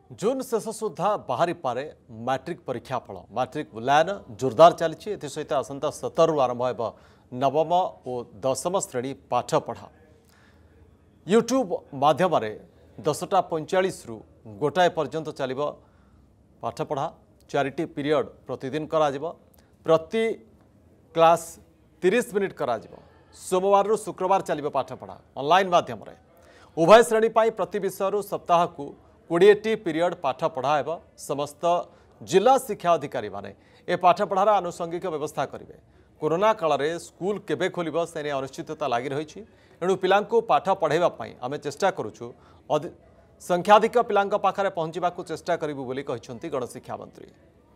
जून शेष सुधा बाहरी पारे मैट्रिक परीक्षा फल मैट्रिक मूल्यांकन जोरदार चली सहित आसंता 17 रु आरंभ हो नवम और दशम श्रेणी पाठ पढ़ा यूट्यूब माध्यम 10:45 रु गोटाए पर्यंत चलो पाठ पढ़ा 4टी पीरियड प्रतिदिन करा प्रति क्लास 30 मिनिट करा सोमवार रु शुक्रवार चलो पाठ पढ़ा ऑनलाइन माध्यम उभय श्रेणी प्रति विषय रु सप्ताह को 20टी पीरियड पाठ पढ़ा समस्त जिला शिक्षा अधिकारी माने ए पाठ पढ़ार आनुषंगिक व्यवस्था करेंगे। कोरोना काल में स्कूल केबे खोलिबो से ने अनिश्चितता लगी रही एणु पिलांको पाठ पढ़ाइबा आमे चेष्टा करूछु संख्याधिक पिलांको पाखरे पहुँचवाक चेष्टा करिबु बोली कहिसंती गणशिक्षा मंत्री।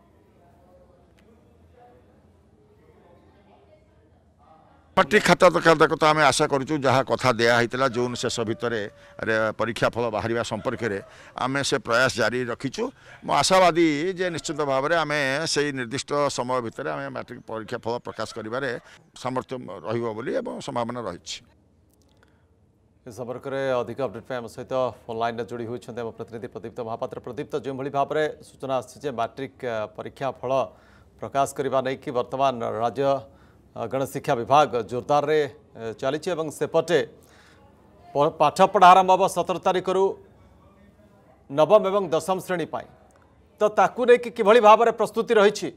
मैट्रिक खाता तो आम आशा करूँ जहाँ कथा दिया जून शेष भितर परीक्षा फल बाहर संपर्क में आम से प्रयास जारी रखीचु मो आशावादी जे निश्चित भाव में आम से निर्दिष्ट समय भितर आम मैट्रिक परीक्षा फल प्रकाश करिबारे सामर्थ्य रहिबो बोली एवं संभावना रही। इस संपर्क में अधिक अपडेट आम सहित ऑनलाइन में जोड़ी होती प्रतिनिधि प्रदीप्त महापात्र। प्रदीप्त जो भाव में सूचना आसी मैट्रिक परीक्षा फल प्रकाश करने नहीं कि वर्तमान राज्य गणशिक्षा विभाग जोरदार रे चली सेपटे पाठ पढ़ा आरंभ हम 17 तारिख रु नवम एवं दशम श्रेणी तो ताकू नहीं कि भाव में प्रस्तुति रही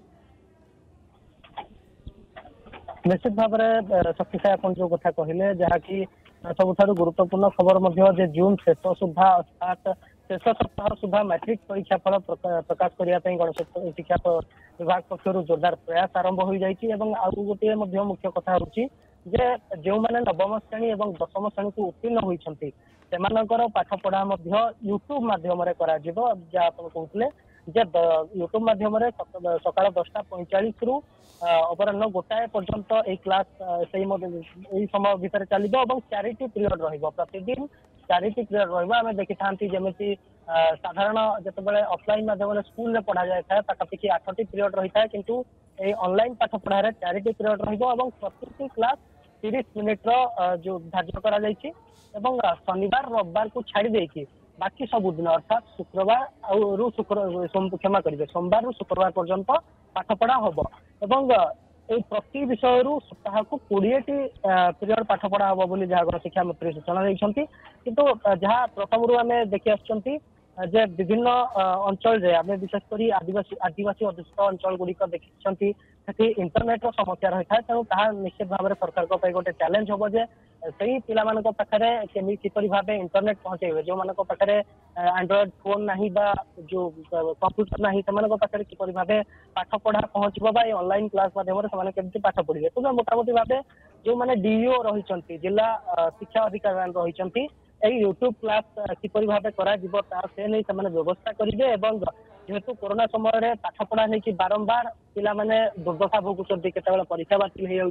निश्चित भाव में शक्तिशाली अपन जो कथा कहले जहाँकि सबुठ गुरुत्वपूर्ण खबर जून शेष सुधा अर्थात शेष सप्ताह सुधा मैट्रिक परीक्षा फल प्रकाश करने गणशिक्षा विभाग पक्षर जोरदार प्रयास आरंभ हो जाए। आउ गोटे मुख्य कथा होची जो मैंने नवम श्रेणी और दशम श्रेणी को उत्तीर्ण होती पाठ पढ़ा यूट्यूब माध्यम कहते यूट्यूब माध्यम सकाल 10:45 रु अपराह गोटाए पर्यंत एक क्लास समय भितर चलो 4टी पीरियड प्रतिदिन 4टी पीरियड रहा देखी था जमी साधारण जिते ऑफलाइन माध्यम स्कूल पढ़ा जाए पाखापाखि 8टी पीरियड रही है किंतु ऑनलाइन पाठ पढ़ाई 4टी पीरियड प्रति क्लास 30 मिनिट जो धार्य कर शनिवार रविवार को छाड़ी देकी बाकी सबुदिन अर्थात शुक्रवार क्षमा करेंगे सोमवार रु शुक्रवार पर्यंत पाठ पढ़ा हम एवं प्रति विषय रु सप्ताह को 20टी पीरियड पाठ पढ़ा हम बोली जहाँ गणशिक्षा मंत्री सूचना देते किंतु जहाँ प्रथम रु आम देखी आसुँच जे विभिन्न अंचल आम विशेषकर आदिवासी अधिष्ठित अंचल गुड़िक देखी इंटरनेट समस्या रही है तेणु ताहा निश्चित भाव में सरकार गोटे चैलेंज हम जे से पाखे किपरि भाव इंटरनेट पहुंचे जो मान पाखे एंड्रॉइड फोन नहीं जो कंप्यूटर नहीं से किपरि भाव पाठ पढ़ा पहुंचबो ऑनलाइन क्लास माध्यम से पाठ पढ़े तो मोटामोटी भाव जो मैंने डीओ रही जिला शिक्षा अधिकारी रही यूट्यूब क्लास किपरि भाव से नहीं व्यवस्था करेंगे जेहेतु कोरोना समय पाठ पढ़ा नहीं कि बारंबार पिला माने दुर्दशा भोगुंट केतबेले परीक्षा बातिल हो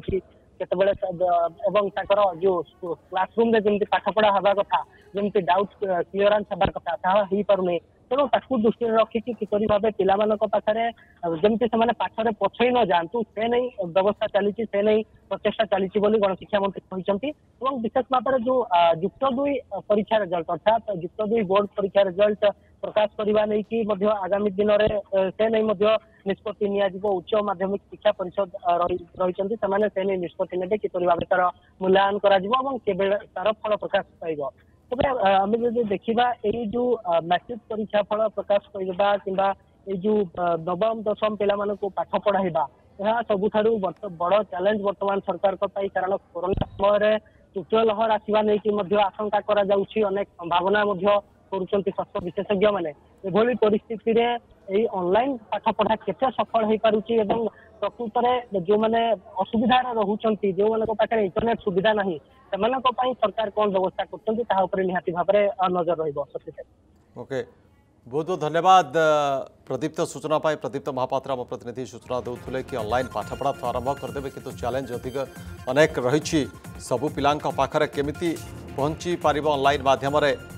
जो क्लासरूम में जमी पाठ पढ़ा हवा कथा जमी डाउट क्लीयरेंस हवा कथा ताहा हो पारुनी तेणु ताकू दृष्टि रखिकी किपरि भाव पिला पाखरे जमी से पाठरे पछई न जातु से नहीं व्यवस्था चली से नहीं प्रचेषा चली गणशिक्षा मंत्री कहते विशेष भाव में जो युक्त 2 परीक्षा रिजल्ट अर्थात युक्त 2 बोर्ड परीक्षा रिजल्ट प्रकाश करने नहीं कि आगामी दिन में से नहीं निष्पत्ति नियाजिबो उच्च माध्यमिक शिक्षा परिषद रही से निष्पत्ति ने किपरि भाव तार मूल्यांकन करा तार फल प्रकाश पाइब तबे आम जो देखा यही जो मैट्रिक परीक्षा फल प्रकाश करवा कि जो नवम दशम पिला को पाठ पढ़ाइबा यह सबुठारु बड़ चैलेंज वर्तमान सरकार कारण कोरोना समय तृतीय लहर आसवा नहीं कि आशंका करा जाउछि अनेक संभावना स्वास्थ्य विशेषज्ञ मैंने एभली परिस्थिति रे ऑनलाइन पाठ पढ़ा केते सफल हो पारुछि एवं प्रकृत में जो मैंने असुविधा रोचंती जो मान पाखे इंटरनेट सुविधा नहीं से सरकार कौन व्यवस्था कर निहाती भाव में नजर ओके बहुत बहुत धन्यवाद प्रदीप्त सूचना प्रदीप्त महापात्र आम प्रतिनिधि सूचना देते कि ऑनलाइन पाठपढ़ा तो आरंभ करदे किंतु चैलेंज अधिक अनेक रही सबू पिला पाखरे केमिति पहुँची पार ऑनलाइन माध्यम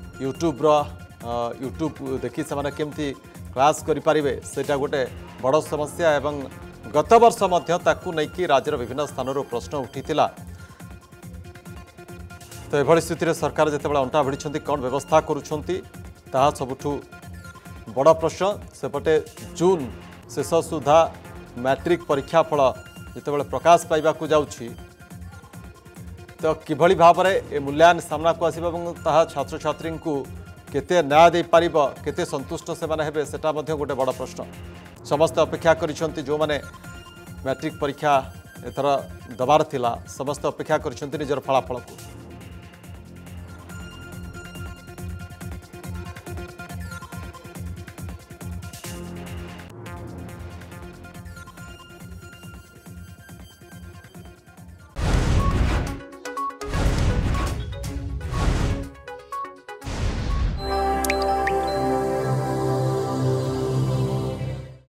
यूट्यूब देखी से केमती क्लास करें से गोटे बड़ समस्या एवं गत वर्ष नहीं राज्यर विभिन्न स्थानों प्रश्न उठीला तो यह स्थित सरकार जिते अंटा भिड़ी कौन व्यवस्था करुँच सबुठू बड़ प्रश्न सेपटे जून शेष सुधा मैट्रिक परीक्षा फल जितेबाला प्रकाश पाइबाकू जाउछि तो किभली भाव में ए मूल्यांकन सामना को आसिबा एवं ताहा छात्र छात्री को केते न्याय दे पारिबो केते संतुष्ट से माने हेबे सेटा मध्ये गोटे बड़ प्रश्न समस्त अपेक्षा करिसंती जो माने मैट्रिक परीक्षा एथर दबार थिला समस्त अपेक्षा करिसंती निजर फलाफल को।